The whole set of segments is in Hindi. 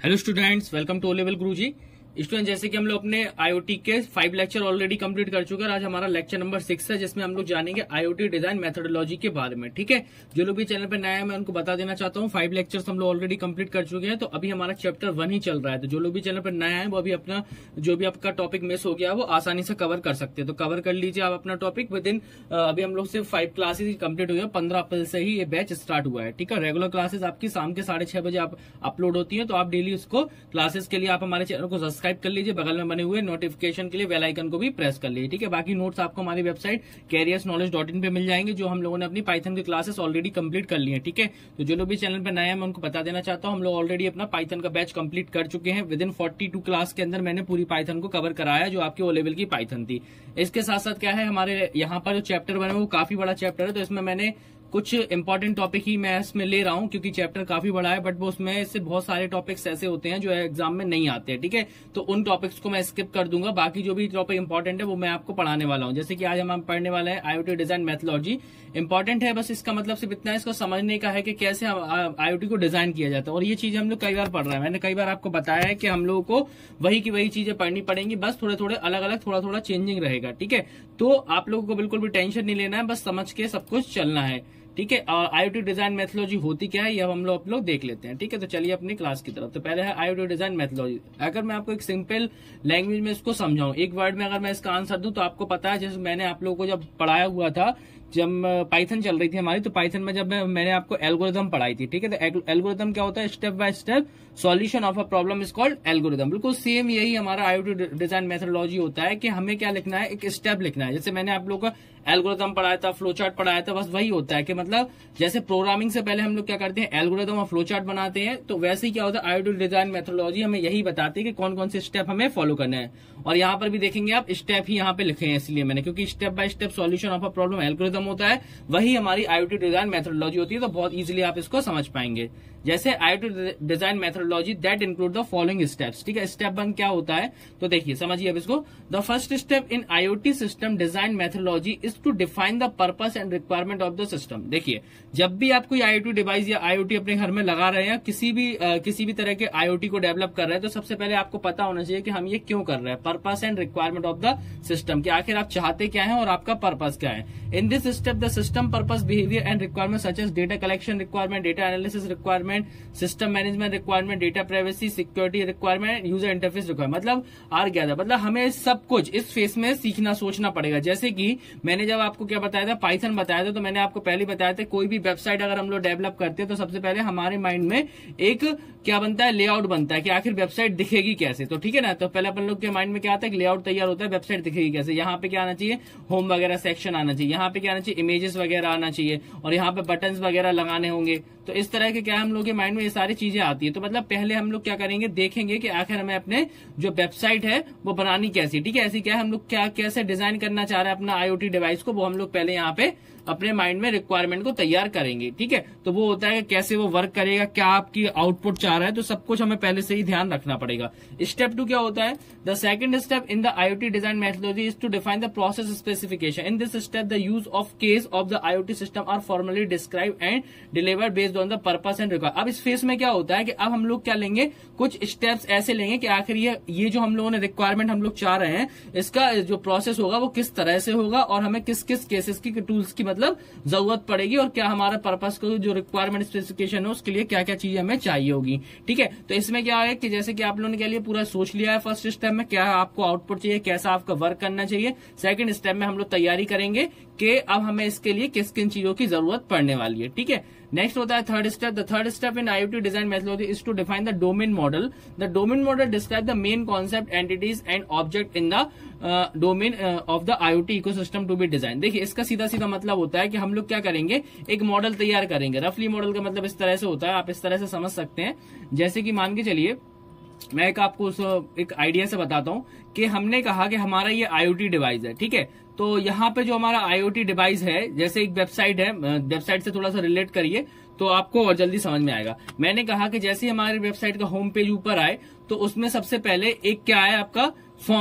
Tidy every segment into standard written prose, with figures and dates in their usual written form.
Hello students, welcome to O level Guruji. Student, जैसे कि हम लोग अपने आईओटी के 5 लेक्चर ऑलरेडी कंप्लीट कर चुके हैं। आज हमारा लेक्चर नंबर 6 है, जिसमें हम लोग जानेंगे आईओटी डिजाइन मेथोडोलॉजी के बारे में। ठीक है, जो लोग भी चैनल पर नया है मैं उनको बता देना चाहता हूँ 5 लेक्चर्स हम लोग ऑलरेडी कंप्लीट कर चुके हैं, तो अभी हमारा चैप्टर 1 ही चल रहा है। तो जो लोग भी चैनल पर नया है वो अभी अपना जो भी आपका टॉपिक मिस हो गया वो आसानी से कवर कर सकते हैं। तो कवर कर लीजिए आप अपना टॉपिक विद इन। अभी हम लोग सिर्फ 5 क्लासेज कंप्लीट हुई है, 15 अप्रैल से ही ये बैच स्टार्ट हुआ है। ठीक है, रेगुलर क्लासेज आपकी शाम के 6:30 बजे आप अपलोड होती है, तो आप डेली उसको क्लासेस के लिए आप हमारे चैनल को सब्सक्राइब कर लीजिए। बगल में बने हुए नोटिफिकेशन के लिए बेल आइकन को भी प्रेस कर लीजिए। ठीक है, बाकी नोट्स आपको हमारी वेबसाइट careersknowledge.in पे मिल जाएंगे, जो हम लोगों ने अपनी पाइथन की क्लासेस ऑलरेडी कंप्लीट कर ली है। ठीक है, तो जो लोग भी चैनल पे नए हैं मैं उनको बता देना चाहता हूं, हम लोग ऑलरेडी अपना पाइथन का बैच कंप्लीट कर चुके हैं। विद इन 42 क्लास के अंदर मैंने पूरी पाइथन को कवर कराया, जो आपकी ओ लेवल की पाइथन थी। इसके साथ साथ क्या है, हमारे यहाँ पर जो चैप्टर बने वो काफी बड़ा चैप्टर है, तो इसमें मैंने कुछ इंपॉर्टेंट टॉपिक ही मैं इसमें ले रहा हूं, क्योंकि चैप्टर काफी बड़ा है, बट वो उसमें से बहुत सारे टॉपिक्स ऐसे होते हैं जो एग्जाम में नहीं आते हैं। ठीक है, तो उन टॉपिक्स को मैं स्किप कर दूंगा। बाकी जो भी टॉपिक इंपॉर्टेंट है वो मैं आपको पढ़ाने वाला हूं। जैसे कि आज हम पढ़ने वाले हैं आईओटी डिजाइन मेथोडोलॉजी। इंपॉर्टेंट है, बस इसका मतलब सिर्फ इतना है, इसको समझने का है कि कैसे आईओटी को डिजाइन किया जाता है। और ये चीजें हम लोग कई बार पढ़ रहे हैं, मैंने कई बार आपको बताया है कि हम लोगों को वही की वही चीजें पढ़नी पड़ेंगी, बस थोड़े थोड़े अलग अलग थोड़ा थोड़ा चेंजिंग रहेगा। ठीक है, तो आप लोगों को बिल्कुल भी टेंशन नहीं लेना है, बस समझ के सब कुछ चलना है। ठीक है, और आईओटी डिजाइन मेथोडोलॉजी होती क्या है ये हम लोग देख लेते हैं। ठीक है, तो चलिए अपनी क्लास की तरफ। तो पहले है आईओटी डिजाइन मेथोडोलॉजी। अगर मैं आपको एक सिंपल लैंग्वेज में इसको समझाऊं, एक वर्ड में अगर मैं इसका आंसर दूं, तो आपको पता है जैसे मैंने आप लोगों को जब पढ़ाया हुआ था, जब पाइथन चल रही थी हमारी, तो पाइथन में जब मैंने आपको एल्गोरिथम पढ़ाई थी। ठीक है, तो एल्गोरिथम क्या होता है, step by step solution of a problem is called algorithm. बिल्कुल सेम यही हमारा आईओटी डिजाइन मेथोडोलॉजी होता है कि हमें क्या लिखना है, एक स्टेप लिखना है। जैसे मैंने आप लोगों को एल्गोरिथम पढ़ाया था, फ्लो चार्ट पढ़ाया था, बस वही होता है कि मतलब जैसे प्रोग्रामिंग से पहले हम लोग क्या करते हैं, एल्गोरिथम और फ्लो चार्ट बनाते हैं, तो वैसे ही क्या होता है आईओटी डिजाइन मेथोडोलॉजी हमें यही बताती है कि कौन कौन से स्टेप हमें फॉलो करने हैं। और यहाँ पर भी देखेंगे आप स्टेप ही यहाँ पे लिखे हैं, इसलिए मैंने, क्योंकि step by step solution of a problem algorithm होता है, वही हमारी आईओटी डिजाइन मेथोडोलॉजी होती है। तो बहुत इजीली आप इसको समझ पाएंगे। जैसे IoT design methodology that include the following steps. ठीक है, स्टेप 1 क्या होता है, तो देखिए समझिए अब इसको। The first step in IoT system design methodology is to define the purpose and requirement of the system. देखिए, जब भी आप कोई आईओटी डिवाइस या आईओटी अपने घर में लगा रहे हैं, किसी भी तरह के आईओटी को डेवलप कर रहे हैं, तो सबसे पहले आपको पता होना चाहिए कि हम ये क्यों कर रहे हैं, purpose and requirement of the system, कि आखिर आप चाहते क्या है और आपका पर्पस क्या है। In this step the system purpose, behaviour and requirement such as data collection requirement, data analysis requirement, system management requirement, data privacy, security requirement, user interface requirement, मतलब आर क्या था, मतलब हमें सब कुछ इस फेस में सीखना सोचना पड़ेगा। जैसे कि मैंने जब आपको क्या बताया था, पाइथन बताया था, तो मैंने आपको पहले बताया था कोई भी वेबसाइट अगर हम लोग डेवलप करते हैं, तो सबसे पहले हमारे माइंड में एक क्या बनता है, लेआउट बनता है कि आखिर वेबसाइट दिखेगी कैसे। तो ठीक है ना, तो पहले अपन लोग के माइंड में क्या आता है कि लेआउट तैयार होता है, वेबसाइट दिखेगी कैसे। यहाँ पे क्या आना चाहिए, होम वगैरह सेक्शन आना चाहिए, यहाँ पे क्या आना चाहिए, इमेजेस वगैरह आना चाहिए, और यहाँ पे बटन्स वगैरह लगाने होंगे। तो इस तरह के क्या हम लोग के माइंड में ये सारी चीजें आती है। तो मतलब पहले हम लोग क्या करेंगे, देखेंगे कि आखिर हमें अपने जो वेबसाइट है वो बनानी कैसी। ठीक है, ऐसी क्या हम लोग क्या कैसे डिजाइन करना चाह रहे हैं अपना आईओटी डिवाइस को, वो हम लोग पहले यहाँ पे अपने माइंड में रिक्वायरमेंट को तैयार करेंगे। ठीक है, तो वो होता है कि कैसे वो वर्क करेगा, क्या आपकी आउटपुट चाह रहा है, तो सब कुछ हमें पहले से ही ध्यान रखना पड़ेगा। स्टेप 2 क्या होता है, the second step in the IoT design methodology is to define the process specification. In this step the use of case of the IoT system are formally describe and delivered based on the purpose and requirement. अब इस फेस में क्या होता है कि अब हम लोग क्या लेंगे, कुछ स्टेप्स ऐसे लेंगे कि आखिर ये जो हम लोगों ने रिक्वायरमेंट हम लोग चाह रहे हैं, इसका जो प्रोसेस होगा वो किस तरह से होगा, और हमें किस किस केसेस की टूल्स की मतलब जरूरत पड़ेगी, और क्या हमारा पर्पस को जो रिक्वायरमेंट स्पेसिफिकेशन है उसके लिए क्या क्या चीजें हमें चाहिए होगी। ठीक है, तो इसमें क्या है कि जैसे कि आप लोगों ने क्या लिए पूरा सोच लिया है फर्स्ट स्टेप में, क्या आपको आउटपुट चाहिए, कैसा आपका वर्क करना चाहिए। सेकंड स्टेप में हम लोग तैयारी करेंगे कि अब हमें इसके लिए किस किन चीजों की जरूरत पड़ने वाली है। ठीक है, नेक्स्ट होता है third step. The third step in IoT design methodology is to define the domain model. The domain model describe the main concept, entities and object in the domain of the IoT ecosystem to be design. देखिए, इसका सीधा सीधा मतलब होता है कि हम लोग क्या करेंगे, एक मॉडल तैयार करेंगे। रफली मॉडल का मतलब इस तरह से होता है, आप इस तरह से समझ सकते हैं। जैसे कि मान के चलिए, मैं आपको एक आइडिया से बताता हूं कि हमने कहा कि हमारा ये आईओटी डिवाइस है। ठीक है, तो यहाँ पे जो हमारा आईओटी डिवाइस है, जैसे एक वेबसाइट है, वेबसाइट से थोड़ा सा रिलेट करिए तो आपको और जल्दी समझ में आएगा। मैंने कहा कि जैसे हमारी वेबसाइट का होम पेज ऊपर आए, तो उसमें सबसे पहले एक क्या आए, आपका फॉर्म आए।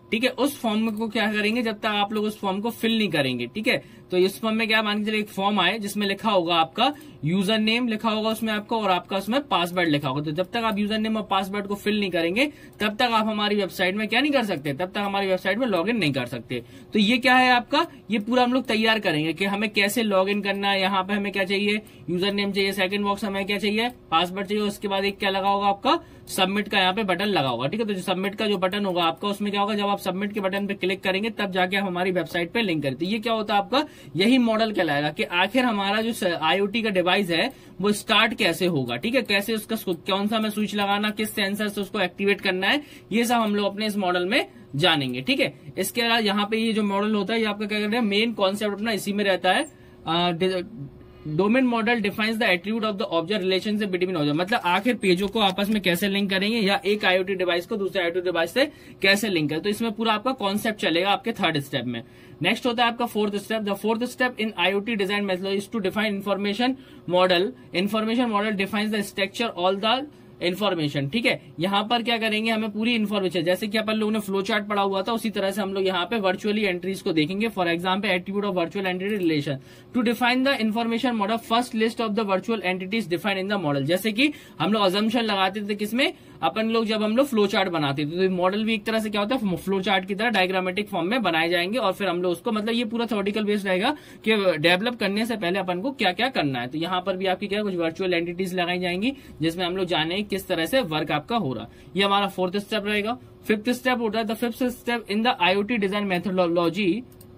ठीक है, उस फॉर्म को क्या करेंगे जब तक आप लोग उस फॉर्म को फिल नहीं करेंगे। ठीक है, तो इस फॉर्म में क्या मान के चलिए एक फॉर्म आए जिसमें लिखा होगा आपका यूजर नेम लिखा होगा उसमें आपका, और आपका उसमें पासवर्ड लिखा होगा। तो जब तक आप यूजर नेम और पासवर्ड को फिल नहीं करेंगे तब तक आप हमारी वेबसाइट में क्या नहीं कर सकते, तब तक हमारी वेबसाइट में लॉग इन नहीं कर सकते। तो ये क्या है आपका, ये पूरा हम लोग तैयार करेंगे कि हमें कैसे लॉग इन करना है। यहाँ पे हमें क्या चाहिए, यूजर नेम चाहिए, सेकंड बॉक्स हमें क्या चाहिए, पासवर्ड चाहिए, उसके बाद एक क्या लगा होगा आपका सबमिट का यहाँ पे बटन लगा होगा। ठीक है, तो जो सबमिट का जो बटन होगा आपका उसमें क्या होगा, जब आप सबमिट के बटन पे क्लिक करेंगे तब जाके आप हमारी वेबसाइट पे लिंक करें। तो ये क्या होता है आपका, यही मॉडल कहलाएगा कि आखिर हमारा जो आईओटी का डिवाइस है वो स्टार्ट कैसे होगा। ठीक है, कैसे उसका कौन सा हमें स्विच लगाना, किस सेंसर से उसको एक्टिवेट करना है, ये सब हम लोग अपने इस मॉडल में जानेंगे। ठीक है, इसके अलावा यहाँ पे ये जो मॉडल होता है ये आपका क्या कहते हैं, मेन कॉन्सेप्ट अपना इसी में रहता है। Domain model defines the attribute of the object relationship between object, मतलब आखिर पेजों को आपस में कैसे लिंक करेंगे या एक आईओटी डिवाइस को दूसरे आईओटी डिवाइस से कैसे लिंक करें। तो इसमें पूरा आपका कॉन्सेप्ट चलेगा आपके थर्ड स्टेप में। नेक्स्ट होता है आपका fourth step. The fourth step in IoT design methodology is to define information model. Information model defines the structure all the information. ठीक है, यहाँ पर क्या करेंगे, हमें पूरी इन्फॉर्मेशन जैसे कि अपन लोगों ने फ्लो चार्ट पढ़ा हुआ था उसी तरह से हम लोग यहाँ पे वर्चुअली एंट्रीज को देखेंगे। For example attribute of virtual entity relation to define the information model, first list of the virtual entities define in the model. जैसे कि हम लोग अजम्पशन लगाते थे किसमें, अपन लोग जब हम लोग फ्लो चार्ट बनाते थे, तो मॉडल भी एक तरह से क्या होता है फ्लो चार्ट की तरह डायग्रामेटिक फॉर्म में बनाए जाएंगे और फिर हम लोग उसको, मतलब ये पूरा थ्योरेटिकल बेस्ड रहेगा कि डेवलप करने से पहले अपन को क्या क्या करना है। तो यहाँ पर भी आपकी क्या कुछ वर्चुअल एंटिटीज लगाई जाएंगी जिसमें हम लोग जाने किस तरह से वर्क आपका हो रहा। ये हमारा फोर्थ स्टेप रहेगा। फिफ्थ स्टेप होता है, the fifth step in the IoT design methodology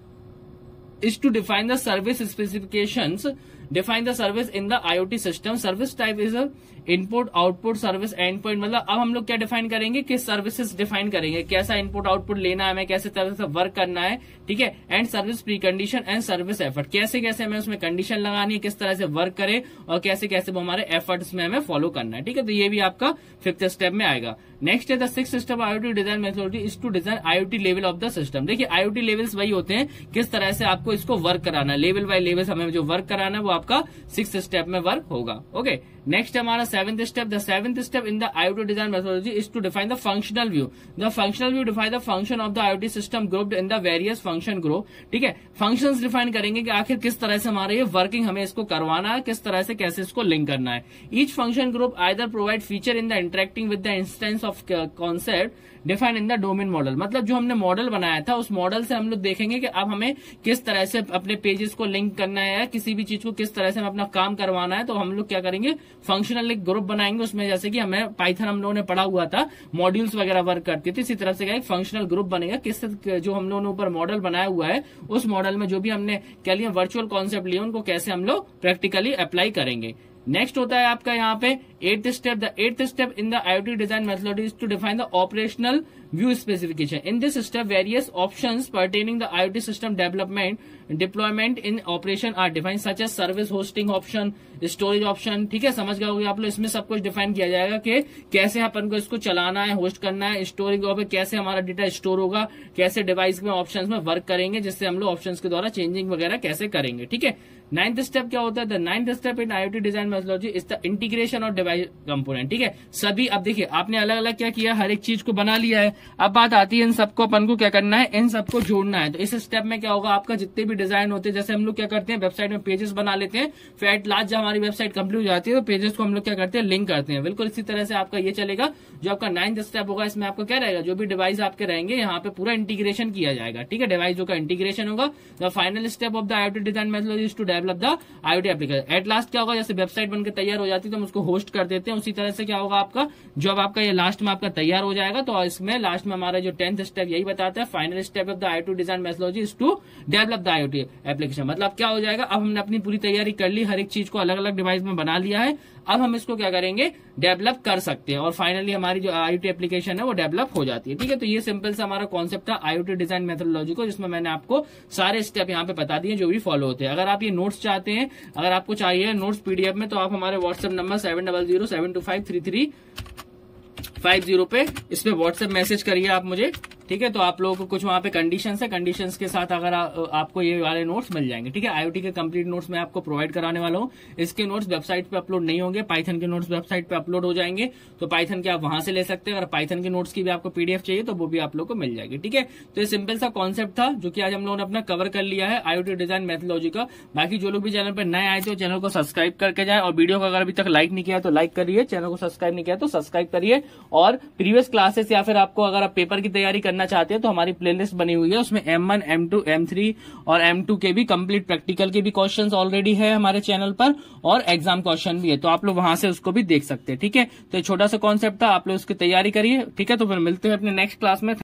is to define the service specifications, define the service in the IoT system. Service type is a input output service end point, मतलब अब हम लोग क्या डिफाइन करेंगे कि सर्विसेज डिफाइन करेंगे, कैसा इनपुट आउटपुट लेना है हमें, कैसे तरह से वर्क करना है। ठीक है, and service pre condition and service effort, कैसे कैसे हमें उसमें कंडीशन लगानी है, किस तरह से वर्क करे और कैसे कैसे वो हमारे एफर्ट्स में हमें फॉलो करना है। ठीक है, तो ये भी आपका फिफ्थ स्टेप में आएगा। नेक्स्ट है the sixth step IoT design methodology is to design IoT level of the system. देखिए आईओटी लेवल्स वही होते हैं किस तरह से आपको इसको वर्क कराना है, लेवल बाय लेवल हमें जो वर्क कराना है वो आपका सिक्स्थ स्टेप में वर्क होगा। ओके, नेक्स्ट हमारा seventh step. The seventh step in the IoT design methodology is to define the functional view. The functional view define the function of the IoT system grouped in the various function group. ठीक है, फंक्शंस डिफाइन करेंगे कि आखिर किस तरह से हमारे ये वर्किंग हमें इसको करवाना है, किस तरह से कैसे इसको लिंक करना है। Each function group either provide feature in the interacting with the instance of concept define in the domain model, मतलब जो हमने मॉडल बनाया था उस मॉडल से हम लोग देखेंगे कि अब हमें किस तरह से अपने पेजेस को लिंक करना है या किसी भी चीज को किस तरह से हमें अपना काम करवाना है। तो हम लोग क्या करेंगे, फंक्शनल एक ग्रुप बनाएंगे उसमें, जैसे कि हमें पाइथन हम लोगों ने पढ़ा हुआ था मॉड्यूल्स वगैरह वर्क करती थी, इसी तरह से क्या एक फंक्शनल ग्रुप बनेगा किस जो हम लोगों ने ऊपर मॉडल बनाया हुआ है उस मॉडल में जो भी हमने क्या लिया वर्चुअल कॉन्सेप्ट लिए उनको कैसे हम लोग प्रैक्टिकली अप्लाई करेंगे। नेक्स्ट होता है आपका यहाँ पे eighth step. The eighth step in the IoT design methodology is to define the operational view specification. In this step various options pertaining the IoT system development deployment in operation are define such as service hosting option, storage option. ठीक है, समझ गए होंगे आप लोग, इसमें सब कुछ डिफाइन किया जाएगा कि कैसे अपन को इसको चलाना है, होस्ट करना है, स्टोरेज पे कैसे हमारा डेटा स्टोर होगा, कैसे डिवाइस में ऑप्शंस में वर्क करेंगे, जिससे हम लोग ऑप्शंस के द्वारा चेंजिंग वगैरह कैसे करेंगे। ठीक है, नाइन्थ स्टेप क्या होता है, the ninth step in IoT design methodology is the integration of device component. ठीक है, सभी अब देखिए आपने अलग अलग क्या किया, हर एक चीज को बना लिया है, अब बात आती है इन सबको अपन को क्या करना है, इन सबको जोड़ना है। तो इस स्टेप में क्या होगा, आपका जितने भी डिजाइन होते हैं, जैसे हम लोग क्या करते हैं वेबसाइट में पेजेस बना लेते हैं, फिर एट लास्ट जब हमारी वेबसाइट कंप्लीट हो जाती है तो पेजेस को हम लोग क्या करते हैं, लिंक करते हैं। बिल्कुल इसी तरह से आपका ये चलेगा। जो आपका नाइन्थ स्टेप होगा इसमें आपको क्या रहेगा, जो भी डिवाइस आपके रहेंगे यहाँ पे पूरा इंटीग्रेशन किया जाएगा। ठीक है, डिवाइसों का इंटीग्रेशन होगा। The final step of the IoT design methodology is to develop the IoT application. At last क्या होगा, जैसे वेबसाइट बनकर तैयार हो जाती है तो हम उसको होस्ट कर देते हैं, उसी तरह से क्या होगा आपका जब आपका ये लास्ट में आपका तैयार हो जाएगा तो इसमें लास्ट में हमारा जो 10th स्टेप यही बताता है, final step of the IoT design methodology is to develop the IoT application. मतलब क्या हो जाएगा, अब हमने अपनी पूरी तैयारी कर ली, हर एक चीज को अलग अलग डिवाइस में बना लिया है, अब हम इसको क्या करेंगे, डेवलप कर सकते हैं और फाइनली हमारी जो आईओटी एप्लीकेशन है वो डेवलप हो जाती है। ठीक है, तो ये सिंपल सा हमारा कॉन्सेप्ट था आईओटी डिजाइन मेथोडोलॉजी को, जिसमें मैंने आपको सारे स्टेप यहाँ पे बता दिए जो भी फॉलो होते हैं। अगर आप ये नोट्स चाहते हैं, अगर आपको चाहिए नोट्स पीडीएफ में, तो आप हमारे व्हाट्सएप नंबर 7007253350 पे इस पे व्हाट्सएप मैसेज करिए आप मुझे। ठीक है। तो आप लोगों को कुछ वहां पे कंडीशंस है, कंडीशंस के साथ अगर आपको ये वाले नोट्स मिल जाएंगे, ठीक है। आईओटी के कंप्लीट नोट्स मैं आपको प्रोवाइड कराने वाला हूँ। इसके नोट्स वेबसाइट पे अपलोड नहीं होंगे, पाइथन के नोट्स वेबसाइट पे अपलोड हो जाएंगे, तो पाइथन के आप वहां से ले सकते हैं। अगर पाइथन के नोट्स की भी आपको पीडीएफ चाहिए तो वो भी आप लोग को मिल जाएगी, ठीक है। तो ये सिंपल सा कॉन्सेप्ट था जो कि आज हम लोगों ने अपना कवर कर लिया है आईओटी डिजाइन मेथोडोलॉजी का। बाकी जो लोग भी चैनल पर नए आए थे चैनल को सब्सक्राइब करके जाए, और वीडियो को अगर अभी तक लाइक नहीं किया तो लाइक करिए, चैनल को सब्सक्राइब नहीं किया तो सब्सक्राइब करिए। और प्रीवियस क्लासेस या फिर आपको अगर आप पेपर की तैयारी करना चाहते हैं तो हमारी प्लेलिस्ट बनी हुई है, उसमें M1, M2, M3 और M2 के भी कंप्लीट प्रैक्टिकल के भी क्वेश्चंस ऑलरेडी है हमारे चैनल पर, और एग्जाम क्वेश्चन भी है, तो आप लोग वहां से उसको भी देख सकते हैं, ठीक है। तो छोटा सा कॉन्सेप्ट था, आप लोग उसकी तैयारी करिए, ठीक है। तो फिर मिलते हैं अपने नेक्स्ट क्लास में।